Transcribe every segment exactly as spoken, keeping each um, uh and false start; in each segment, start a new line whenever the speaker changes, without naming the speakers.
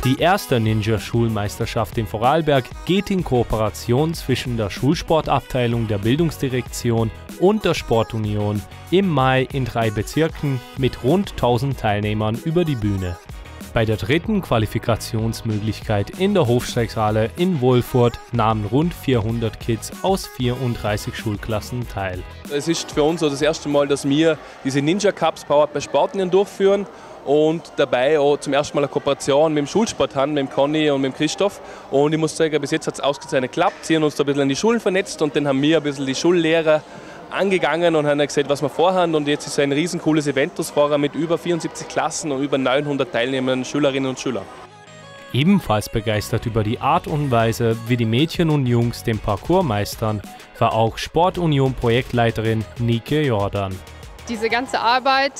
Die erste Ninja-Schulmeisterschaft in Vorarlberg geht in Kooperation zwischen der Schulsportabteilung der Bildungsdirektion und der Sportunion im Mai in drei Bezirken mit rund tausend Teilnehmern über die Bühne. Bei der dritten Qualifikationsmöglichkeit in der Hofsteigshalle in Wolfurt nahmen rund vierhundert Kids aus vierunddreißig Schulklassen teil.
Es ist für uns das erste Mal, dass wir diese Ninja Cups Powered by Sportunion durchführen und dabei auch zum ersten Mal eine Kooperation mit dem Schulsport haben, mit dem Conny und mit dem Christoph. Und ich muss sagen, bis jetzt hat es ausgezeichnet geklappt. Sie haben uns da ein bisschen an die Schulen vernetzt und dann haben wir ein bisschen die Schullehrer angegangen und haben gesagt, was wir vorhaben. Und jetzt ist ein riesen cooles Event vorher mit über vierundsiebzig Klassen und über neunhundert teilnehmenden Schülerinnen und Schülern.
Ebenfalls begeistert über die Art und Weise, wie die Mädchen und Jungs den Parcours meistern, war auch Sportunion-Projektleiterin Nike Jordan.
Diese ganze Arbeit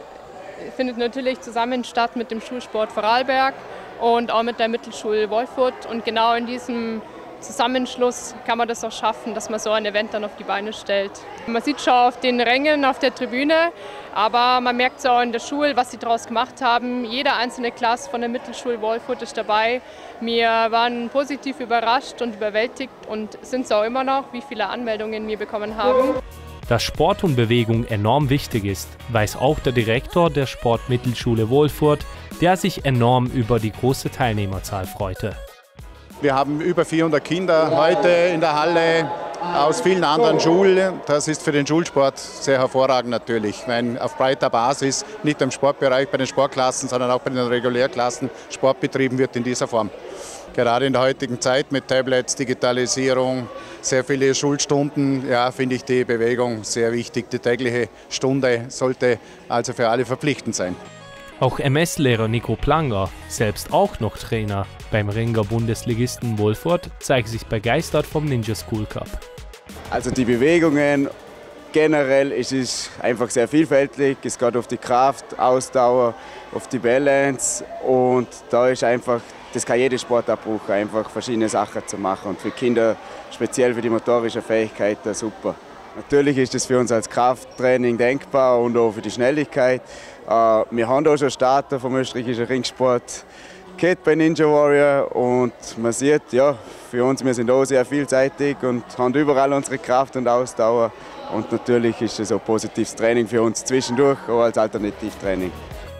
findet natürlich zusammen statt mit dem Schulsport Vorarlberg und auch mit der Mittelschule Wolfurt. Und genau in diesem Zusammenschluss kann man das auch schaffen, dass man so ein Event dann auf die Beine stellt. Man sieht schon auf den Rängen, auf der Tribüne, aber man merkt es auch in der Schule, was sie daraus gemacht haben. Jede einzelne Klasse von der Mittelschule Wolfurt ist dabei. Wir waren positiv überrascht und überwältigt und sind es auch immer noch, wie viele Anmeldungen wir bekommen haben.
Dass Sport und Bewegung enorm wichtig ist, weiß auch der Direktor der Sportmittelschule Wolfurt, der sich enorm über die große Teilnehmerzahl freute.
Wir haben über vierhundert Kinder heute in der Halle aus vielen anderen Schulen. Das ist für den Schulsport sehr hervorragend natürlich, weil auf breiter Basis, nicht im Sportbereich bei den Sportklassen, sondern auch bei den Regulärklassen Sport betrieben wird in dieser Form. Gerade in der heutigen Zeit mit Tablets, Digitalisierung, sehr viele Schulstunden, ja, finde ich die Bewegung sehr wichtig. Die tägliche Stunde sollte also für alle verpflichtend sein.
Auch M S-Lehrer Nico Planger, selbst auch noch Trainer beim Ringer Bundesligisten Wolfurt, zeigt sich begeistert vom Ninja School Cup.
Also die Bewegungen generell ist es einfach sehr vielfältig. Es geht auf die Kraft, Ausdauer, auf die Balance und da ist einfach, das kann jeder Sportart brauchen, einfach verschiedene Sachen zu machen und für Kinder, speziell für die motorische Fähigkeit, super. Natürlich ist das für uns als Krafttraining denkbar und auch für die Schnelligkeit. Wir haben auch schon Starter vom österreichischen Ringsport geht bei Ninja Warrior und man sieht, ja, für uns, wir sind auch sehr vielseitig und haben überall unsere Kraft und Ausdauer. Und natürlich ist es auch positives Training für uns zwischendurch, auch als Alternativtraining.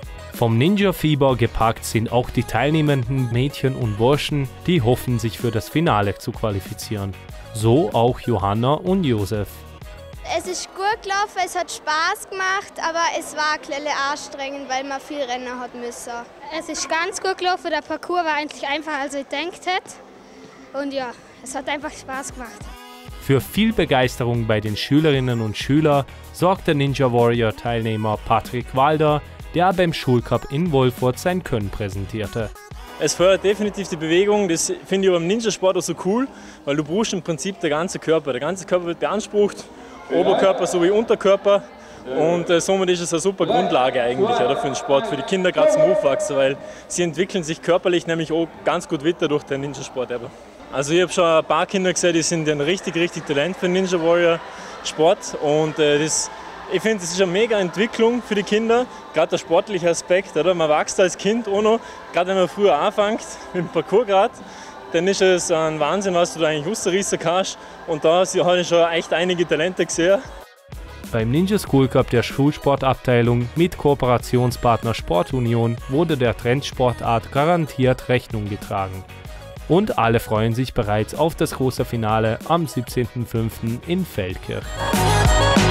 Vom Ninja-Fieber gepackt sind auch die teilnehmenden Mädchen und Burschen, die hoffen, sich für das Finale zu qualifizieren. So auch Johanna und Josef.
Es ist gut gelaufen, es hat Spaß gemacht, aber es war ein bisschen anstrengend, weil man viel rennen hat müssen.
Es ist ganz gut gelaufen, der Parcours war eigentlich einfacher, als ich gedacht hätte. Und ja, es hat einfach Spaß gemacht.
Für viel Begeisterung bei den Schülerinnen und Schülern sorgt der Ninja Warrior Teilnehmer Patrick Walder, der beim Schulcup in Wolfurt sein Können präsentierte.
Es fördert definitiv die Bewegung, das finde ich beim Ninja-Sport auch so cool, weil du brauchst im Prinzip den ganzen Körper. Der ganze Körper wird beansprucht, Oberkörper sowie Unterkörper und äh, somit ist es eine super Grundlage eigentlich oder, für den Sport, für die Kinder gerade zum Aufwachsen, weil sie entwickeln sich körperlich nämlich auch ganz gut weiter durch den Ninja-Sport. Also ich habe schon ein paar Kinder gesehen, die sind ein richtig, richtig Talent für den Ninja Warrior Sport und äh, das, ich finde, das ist eine mega Entwicklung für die Kinder, gerade der sportliche Aspekt. Oder? Man wächst als Kind auch noch, gerade wenn man früher anfängt mit dem Parcours grad, dann ist es ein Wahnsinn, was du da eigentlich rausreißen kannst. Und da habe ich schon echt einige Talente gesehen.
Beim Ninja School Cup der Schulsportabteilung mit Kooperationspartner Sportunion wurde der Trendsportart garantiert Rechnung getragen. Und alle freuen sich bereits auf das große Finale am siebzehnten fünften in Feldkirch.